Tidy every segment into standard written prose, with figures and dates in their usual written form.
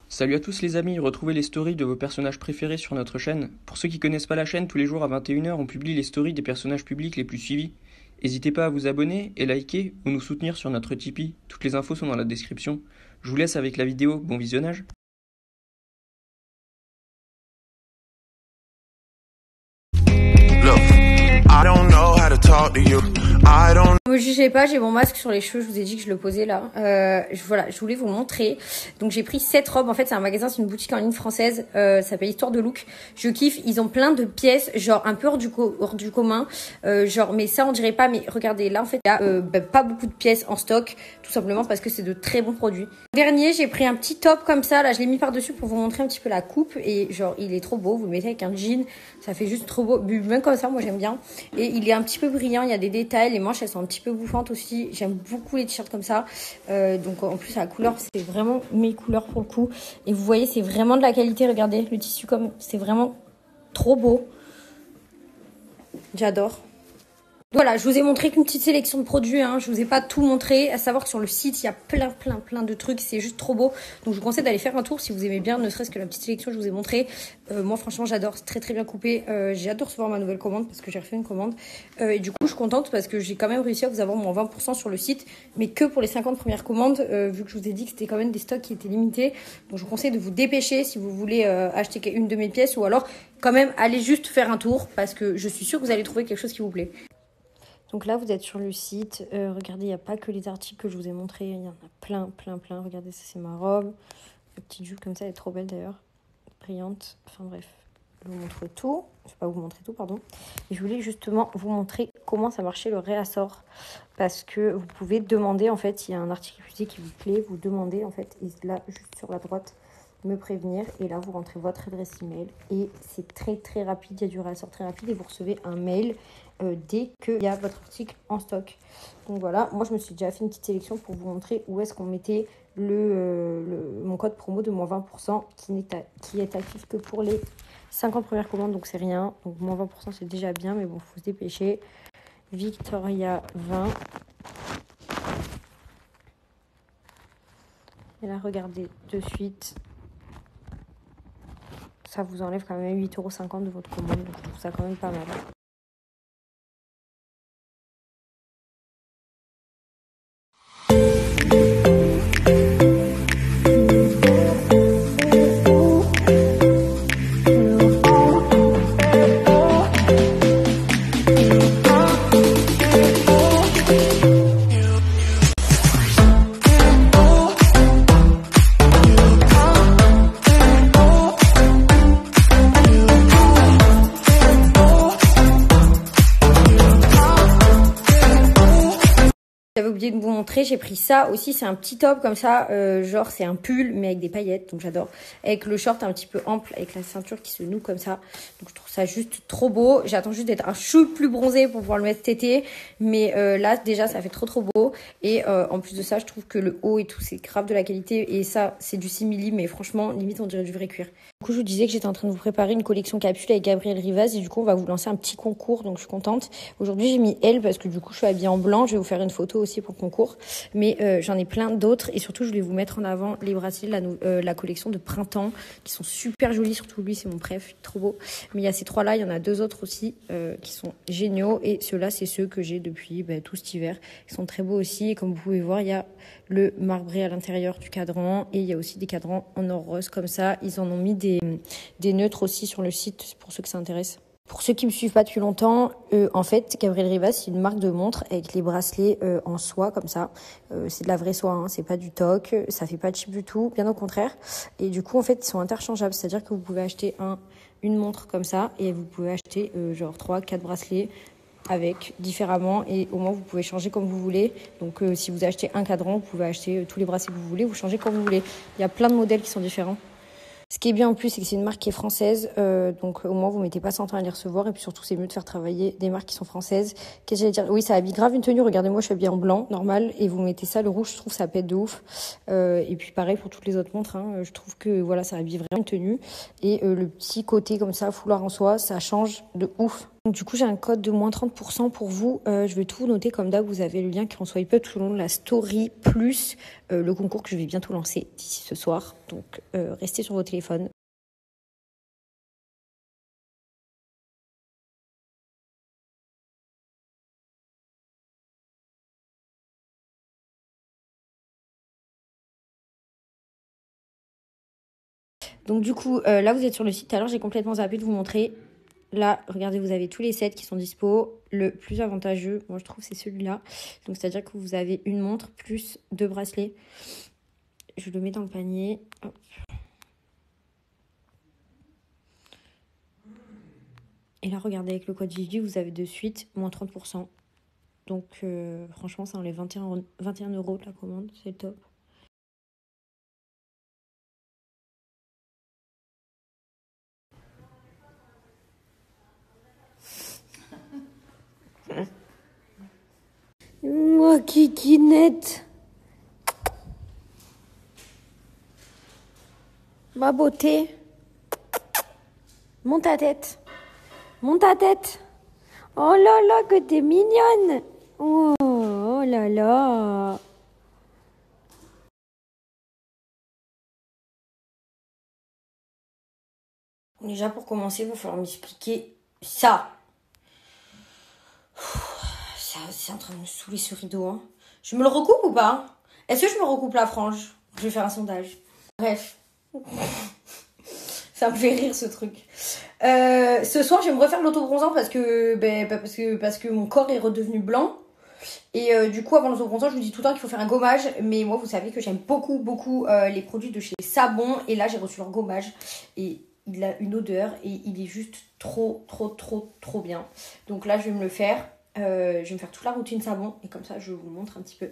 Salut à tous les amis, retrouvez les stories de vos personnages préférés sur notre chaîne. Pour ceux qui connaissent pas la chaîne, tous les jours à 21h, on publie les stories des personnages publics les plus suivis. N'hésitez pas à vous abonner et liker ou nous soutenir sur notre Tipeee. Toutes les infos sont dans la description. Je vous laisse avec la vidéo, bon visionnage. Look, I don't know how to talk to you. I don't. Ne me jugez pas, j'ai mon masque sur les cheveux, je vous ai dit que je le posais là. Voilà, je voulais vous montrer. Donc j'ai pris cette robe, en fait c'est un magasin, c'est une boutique en ligne française, ça s'appelle Histoire de Look. Je kiffe, ils ont plein de pièces, genre un peu hors du commun, genre mais ça on dirait pas, mais regardez là en fait il y a pas beaucoup de pièces en stock, tout simplement parce que c'est de très bons produits. Dernier, j'ai pris un petit top comme ça, là je l'ai mis par dessus pour vous montrer un petit peu la coupe et genre il est trop beau, vous le mettez avec un jean, ça fait juste trop beau, même comme ça moi j'aime bien. Et il est un petit peu brillant, il y a des détails, les manches elles sont un petit peu bouffantes aussi, j'aime beaucoup les t-shirts comme ça, donc en plus la couleur c'est vraiment mes couleurs pour le coup, et vous voyez c'est vraiment de la qualité, regardez le tissu comme c'est vraiment trop beau, j'adore. Voilà, je vous ai montré qu'une petite sélection de produits, hein. Je vous ai pas tout montré, à savoir que sur le site, il y a plein de trucs, c'est juste trop beau. Donc je vous conseille d'aller faire un tour si vous aimez bien, ne serait-ce que la petite sélection que je vous ai montré. Moi franchement, j'adore, c'est très bien coupé. J'ai hâte de recevoir ma nouvelle commande parce que j'ai refait une commande. Et du coup, je suis contente parce que j'ai quand même réussi à vous avoir mon 20% sur le site, mais que pour les 50 premières commandes, vu que je vous ai dit que c'était quand même des stocks qui étaient limités. Donc je vous conseille de vous dépêcher si vous voulez acheter une de mes pièces, ou alors quand même aller juste faire un tour parce que je suis sûre que vous allez trouver quelque chose qui vous plaît. Donc là, vous êtes sur le site. Regardez, il n'y a pas que les articles que je vous ai montrés. Il y en a plein. Regardez, ça, c'est ma robe. La petite jupe comme ça, elle est trop belle d'ailleurs. Brillante. Enfin bref, je vous montre tout. Je ne vais pas vous montrer tout, pardon. Et je voulais justement vous montrer comment ça marchait le réassort. Parce que vous pouvez demander, en fait, s'il y a un article qui vous plaît, vous demandez, en fait, et là, juste sur la droite, me prévenir. Et là, vous rentrez votre adresse email. Et c'est très rapide. Il y a du réassort très rapide et vous recevez un mail dès qu'il y a votre article en stock. Donc voilà, moi je me suis déjà fait une petite sélection pour vous montrer où est-ce qu'on mettait mon code promo de moins 20% qui est actif que pour les 50 premières commandes, donc c'est rien. Donc moins 20% c'est déjà bien, mais bon, il faut se dépêcher. Victoria 20. Et là, regardez de suite. Ça vous enlève quand même 8,50 € de votre commande, donc je trouve ça quand même pas mal. J'avais oublié de vous montrer, j'ai pris ça aussi, c'est un petit top comme ça, genre c'est un pull mais avec des paillettes, donc j'adore. Avec le short un petit peu ample, avec la ceinture qui se noue comme ça, donc je trouve ça juste trop beau. J'attends juste d'être un chou plus bronzé pour pouvoir le mettre cet été, mais là déjà ça fait trop beau. Et en plus de ça, je trouve que le haut et tout c'est grave de la qualité, et ça c'est du 6 mm, mais franchement limite on dirait du vrai cuir. Du coup je vous disais que j'étais en train de vous préparer une collection capsule avec Gabriel Rivaz, et du coup on va vous lancer un petit concours, donc je suis contente. Aujourd'hui j'ai mis elle parce que du coup je suis habillée en blanc, je vais vous faire une photo aussi pour le concours, mais j'en ai plein d'autres, et surtout je voulais vous mettre en avant les bracelets la collection de printemps qui sont super jolis, surtout lui c'est mon préf, trop beau. Mais il y a ces trois là, il y en a deux autres aussi qui sont géniaux, et ceux-là c'est ceux que j'ai depuis tout cet hiver, ils sont très beaux aussi. Et comme vous pouvez voir, il y a le marbré à l'intérieur du cadran, et il y a aussi des cadrans en or rose comme ça. Ils en ont mis des neutres aussi sur le site pour ceux que ça intéresse. Pour ceux qui me suivent pas depuis longtemps, en fait, Gabriel Rivaz, c'est une marque de montres avec les bracelets en soie comme ça. C'est de la vraie soie, hein, c'est pas du toc, ça fait pas cheap du tout, bien au contraire. Et du coup, en fait, ils sont interchangeables, c'est-à-dire que vous pouvez acheter une montre comme ça, et vous pouvez acheter genre 3-4 bracelets avec différemment, et au moins vous pouvez changer comme vous voulez. Donc si vous achetez un cadran, vous pouvez acheter tous les bracelets que vous voulez, vous changez comme vous voulez. Il y a plein de modèles qui sont différents. Ce qui est bien en plus, c'est que c'est une marque qui est française, donc au moins vous mettez pas 100 ans à les recevoir, et puis surtout c'est mieux de faire travailler des marques qui sont françaises. Qu'est-ce que j'allais dire ? Oui, ça habille grave une tenue. Regardez, moi je suis habillée en blanc normal, et vous mettez ça, le rouge, je trouve ça pète de ouf. Et puis pareil pour toutes les autres montres, hein, je trouve que voilà, ça habille vraiment une tenue. Et le petit côté comme ça, foulard en soie, ça change de ouf. Donc du coup, j'ai un code de moins 30% pour vous. Je vais tout noter comme d'hab. Vous avez le lien qui est en swipe up tout le long de la story, plus le concours que je vais bientôt lancer d'ici ce soir. Donc restez sur vos téléphones. Donc du coup, là vous êtes sur le site. Alors j'ai complètement zappé de vous montrer. Là, regardez, vous avez tous les sets qui sont dispo. Le plus avantageux, moi je trouve, c'est celui-là. Donc c'est-à-dire que vous avez une montre plus 2 bracelets. Je le mets dans le panier. Hop. Et là, regardez, avec le code Vivi, vous avez de suite moins 30%. Donc franchement, ça enlève 21 € de la commande. C'est le top. Moi, kikinette. Ma beauté. Monte ta tête. Monte ta tête. Oh là là, que t'es mignonne. Oh, oh là là. Déjà, pour commencer, il va falloir m'expliquer ça. C'est en train de me saouler ce rideau. Hein. Je me le recoupe ou pas? Est-ce que je me recoupe la frange? Je vais faire un sondage. Bref. Ça me fait rire ce truc. Ce soir, je vais me refaire l'autobronzant parce que mon corps est redevenu blanc. Et du coup, avant l'autobronzant, je vous dis tout le temps qu'il faut faire un gommage. Mais moi, vous savez que j'aime beaucoup les produits de chez Sabon. Et là, j'ai reçu leur gommage. Et il a une odeur et il est juste trop bien. Donc là, je vais me le faire. Je vais me faire toute la routine savon et comme ça je vous montre un petit peu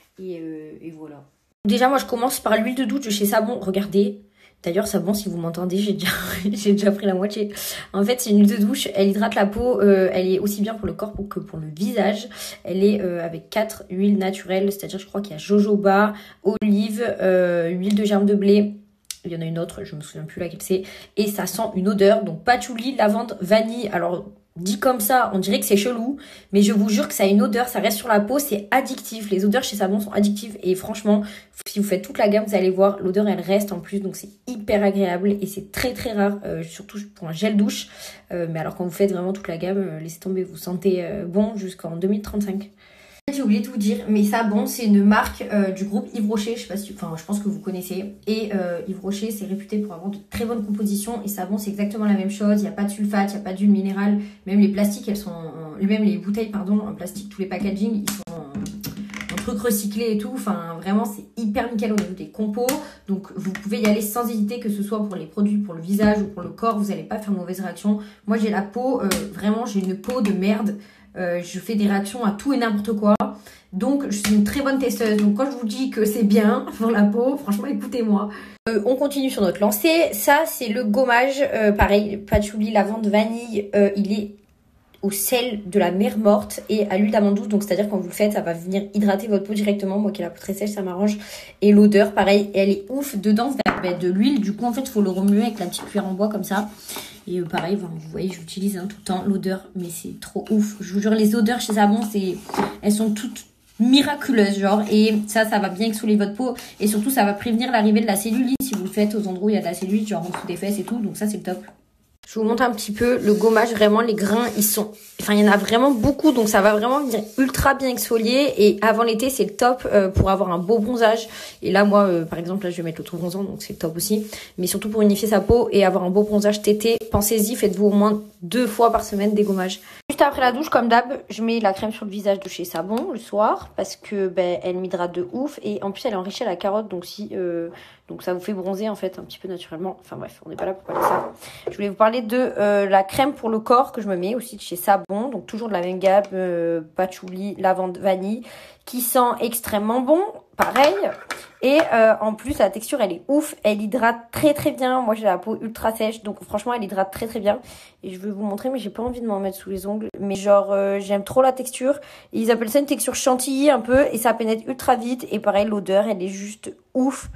et voilà. Déjà moi je commence par l'huile de douche de chez Sabon. Regardez, d'ailleurs Sabon, si vous m'entendez, j'ai déjà pris la moitié. En fait c'est une huile de douche, elle hydrate la peau, elle est aussi bien pour le corps que pour le visage. Elle est avec 4 huiles naturelles, c'est-à-dire je crois qu'il y a jojoba, olive, huile de germe de blé. Il y en a une autre, je me souviens plus laquelle c'est. Et ça sent une odeur, donc patchouli, lavande, vanille. Alors dit comme ça, on dirait que c'est chelou, mais je vous jure que ça a une odeur, ça reste sur la peau, c'est addictif. Les odeurs chez Savon sont addictives et franchement, si vous faites toute la gamme, vous allez voir, l'odeur elle reste en plus, donc c'est hyper agréable et c'est très rare, surtout pour un gel douche. Mais alors quand vous faites vraiment toute la gamme, laissez tomber, vous sentez bon jusqu'en 2035. J'ai oublié de vous dire, mais Sabon c'est une marque du groupe Yves Rocher, je sais pas si, enfin je pense que vous connaissez. Et Yves Rocher c'est réputé pour avoir de très bonnes compositions et Sabon c'est exactement la même chose. Il n'y a pas de sulfate, il n'y a pas d'huile minérale, même les plastiques elles sont, même les bouteilles pardon en plastique, tous les packaging ils sont en truc recyclé et tout. Enfin vraiment c'est hyper nickel au niveau des compos. Donc vous pouvez y aller sans hésiter, que ce soit pour les produits pour le visage ou pour le corps, vous n'allez pas faire de mauvaise réaction. Moi j'ai la peau, vraiment j'ai une peau de merde. Je fais des réactions à tout et n'importe quoi. Donc je suis une très bonne testeuse. Donc quand je vous dis que c'est bien pour la peau, franchement écoutez-moi. On continue sur notre lancée. Ça c'est le gommage. Pareil, patchouli, lavande, vanille. Il est au sel de la mer morte et à l'huile d'amande douce. Donc c'est-à-dire quand vous le faites, ça va venir hydrater votre peau directement. Moi qui ai la peau très sèche, ça m'arrange. Et l'odeur, pareil, elle est ouf. Dedans, vous avez de l'huile. Du coup, en fait, il faut le remuer avec la petite cuillère en bois comme ça. Et pareil, vous voyez, j'utilise tout le temps l'odeur. Mais c'est trop ouf. Je vous jure, les odeurs chez Savon, elles sont toutes miraculeuses, genre. Et ça va bien exfolier votre peau. Et surtout, ça va prévenir l'arrivée de la cellulite si vous le faites aux endroits où il y a de la cellulite, genre en dessous des fesses et tout. Donc ça, c'est le top. Je vous montre un petit peu le gommage, vraiment les grains, il y en a vraiment beaucoup, donc ça va vraiment venir ultra bien exfolier. Et avant l'été, c'est le top pour avoir un beau bronzage. Et là, moi, par exemple, là, je vais mettre l'auto-bronzant, donc c'est le top aussi. Mais surtout pour unifier sa peau et avoir un beau bronzage cet été, pensez-y, faites-vous au moins 2 fois par semaine des gommages. Juste après la douche, comme d'hab, je mets la crème sur le visage de chez Sabon le soir parce que elle m'hydrate de ouf et en plus elle est enrichie à la carotte, donc donc ça vous fait bronzer en fait un petit peu naturellement. Enfin bref, on n'est pas là pour parler de ça. Je voulais vous parler de la crème pour le corps que je me mets aussi de chez Sabon, donc toujours de la même gamme, patchouli, lavande, vanille, qui sent extrêmement bon, pareil. Et en plus la texture elle est ouf, elle hydrate très bien. Moi j'ai la peau ultra sèche, donc franchement elle hydrate très bien. Et je vais vous montrer, mais j'ai pas envie de m'en mettre sous les ongles. Mais genre j'aime trop la texture. Et ils appellent ça une texture chantilly un peu, et ça pénètre ultra vite. Et pareil l'odeur elle est juste ouf.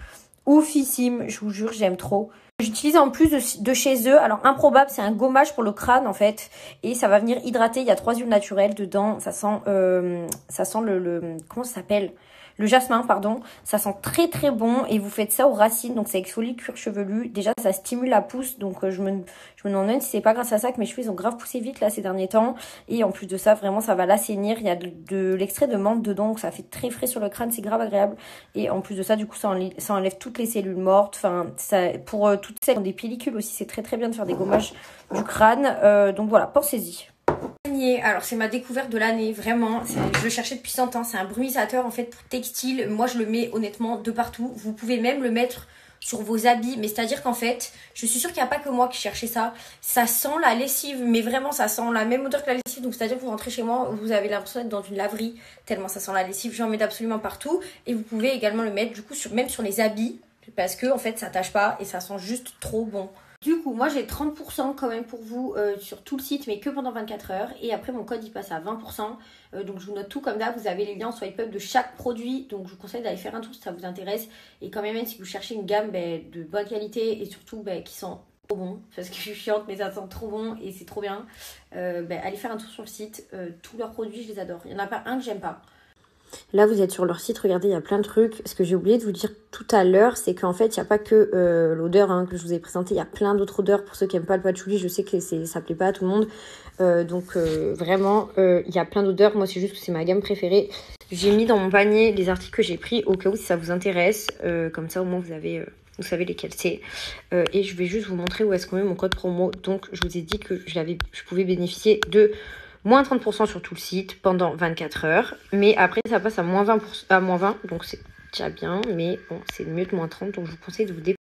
oufissime, je vous jure, j'aime trop. J'utilise en plus de chez eux, alors improbable, c'est un gommage pour le crâne en fait, et ça va venir hydrater, il y a 3 huiles naturelles dedans, ça sent le comment ça s'appelle, le jasmin, pardon, ça sent très très bon, et vous faites ça aux racines, donc ça exfolie le cuir chevelu, déjà ça stimule la pousse, donc je me demande si c'est pas grâce à ça que mes cheveux ils ont grave poussé vite là ces derniers temps, et en plus de ça vraiment ça va l'assainir, il y a de l'extrait de menthe dedans, donc ça fait très frais sur le crâne, c'est grave agréable, et en plus de ça du coup ça enlève toutes les cellules mortes, enfin ça, pour toutes celles qui ont des pellicules aussi c'est très très bien de faire des gommages du crâne, donc voilà, pensez-y. Alors c'est ma découverte de l'année, vraiment, je le cherchais depuis 100 ans, c'est un brumisateur en fait pour textile, moi je le mets honnêtement de partout, vous pouvez même le mettre sur vos habits, mais c'est à dire qu'en fait, je suis sûre qu'il n'y a pas que moi qui cherchais ça, ça sent la lessive, mais vraiment ça sent la même odeur que la lessive, donc c'est à dire que vous rentrez chez moi, vous avez l'impression d'être dans une laverie, tellement ça sent la lessive, j'en mets absolument partout, et vous pouvez également le mettre du coup même sur les habits, parce que en fait ça tâche pas et ça sent juste trop bon. Du coup, moi j'ai 30% quand même pour vous sur tout le site, mais que pendant 24 heures. Et après, mon code il passe à 20%. Donc je vous note tout comme d'hab. Vous avez les liens en swipe up de chaque produit. Donc je vous conseille d'aller faire un tour si ça vous intéresse. Et quand même si vous cherchez une gamme de bonne qualité et surtout qui sent trop bon. Parce que je suis chiante, mais ça sent trop bon et c'est trop bien. Allez faire un tour sur le site. Tous leurs produits, je les adore. Il n'y en a pas un que j'aime pas. Là, vous êtes sur leur site, regardez, il y a plein de trucs. Ce que j'ai oublié de vous dire tout à l'heure, c'est qu'en fait, il n'y a pas que l'odeur que je vous ai présentée. Il y a plein d'autres odeurs. Pour ceux qui n'aiment pas le patchouli, je sais que ça plaît pas à tout le monde. Vraiment, il y a plein d'odeurs. Moi, c'est juste que c'est ma gamme préférée. J'ai mis dans mon panier les articles que j'ai pris au cas où si ça vous intéresse. Comme ça, au moins, vous savez lesquels c'est. Et je vais juste vous montrer où est-ce qu'on met mon code promo. Donc, je vous ai dit que je pouvais bénéficier de moins 30% sur tout le site pendant 24 heures. Mais après, ça passe à moins 20, donc c'est déjà bien. Mais bon, c'est mieux que moins 30, donc je vous conseille de vous dépêcher.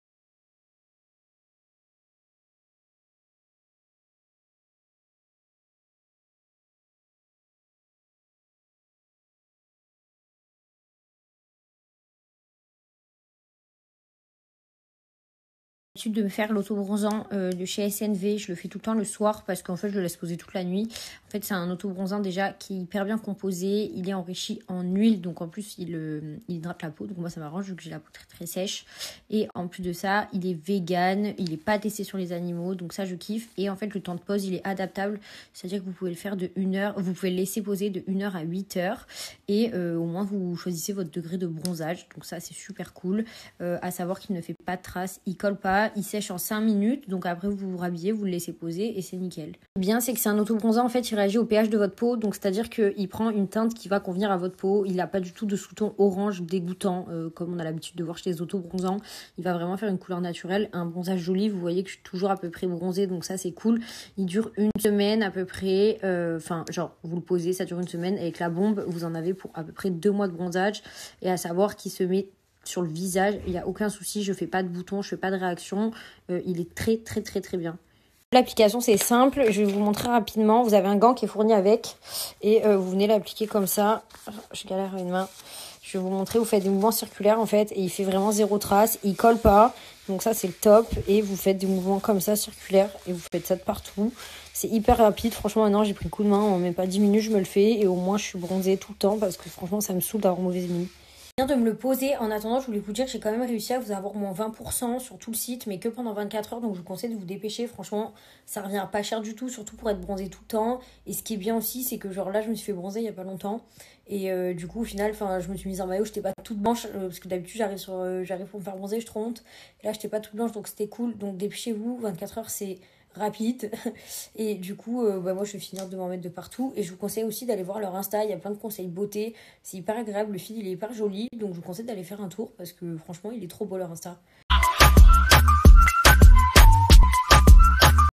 L'habitude de me faire l'autobronzant de chez SNV, je le fais tout le temps le soir parce qu'en fait je le laisse poser toute la nuit. En fait c'est un autobronzant déjà qui est hyper bien composé, il est enrichi en huile donc en plus il hydrate la peau, donc moi ça m'arrange vu que j'ai la peau très très sèche. Et en plus de ça il est vegan, il n'est pas testé sur les animaux donc ça je kiffe. Et en fait le temps de pose il est adaptable, c'est à dire que vous pouvez le faire de 1 heure, vous pouvez le laisser poser de 1 heure à 8 heures et au moins vous choisissez votre degré de bronzage, donc ça c'est super cool. À savoir qu'il ne fait pas de traces, il colle pas, il sèche en 5 minutes, donc après vous vous rhabillez, vous le laissez poser et c'est nickel. Le bien c'est que c'est un autobronzant en fait, il réagit au pH de votre peau, donc c'est à dire qu'il prend une teinte qui va convenir à votre peau, il n'a pas du tout de sous-ton orange dégoûtant comme on a l'habitude de voir chez les autobronzants, il va vraiment faire une couleur naturelle, un bronzage joli, vous voyez que je suis toujours à peu près bronzée donc ça c'est cool. Il dure 1 semaine à peu près, genre vous le posez, ça dure 1 semaine, avec la bombe vous en avez pour à peu près 2 mois de bronzage et à savoir qu'il se met sur le visage, il n'y a aucun souci, je fais pas de boutons, je fais pas de réaction, il est très très très très bien. L'application c'est simple, je vais vous montrer rapidement, vous avez un gant qui est fourni avec et vous venez l'appliquer comme ça, je galère à une main, je vais vous montrer, vous faites des mouvements circulaires en fait et il fait vraiment 0 trace, il colle pas, donc ça c'est le top et vous faites des mouvements comme ça circulaires et vous faites ça de partout. C'est hyper rapide, franchement maintenant j'ai pris le coup de main, en même pas 10 minutes je me le fais et au moins je suis bronzée tout le temps parce que franchement ça me saoule d'avoir mauvaise mine. Je viens de me le poser. En attendant, je voulais vous dire que j'ai quand même réussi à vous avoir moins 20% sur tout le site, mais que pendant 24 heures. Donc, je vous conseille de vous dépêcher. Franchement, ça revient pas cher du tout, surtout pour être bronzé tout le temps. Et ce qui est bien aussi, c'est que genre là, je me suis fait bronzer il y a pas longtemps. Et du coup, au final, je me suis mise en maillot. J'étais pas toute blanche parce que d'habitude, j'arrive pour me faire bronzer, je trop honte. Et là, j'étais pas toute blanche, donc c'était cool. Donc, dépêchez-vous. 24 heures, c'est rapide et du coup moi je vais finir de m'en mettre de partout et je vous conseille aussi d'aller voir leur Insta, il y a plein de conseils beauté, c'est hyper agréable, le feed il est hyper joli donc je vous conseille d'aller faire un tour parce que franchement il est trop beau leur Insta.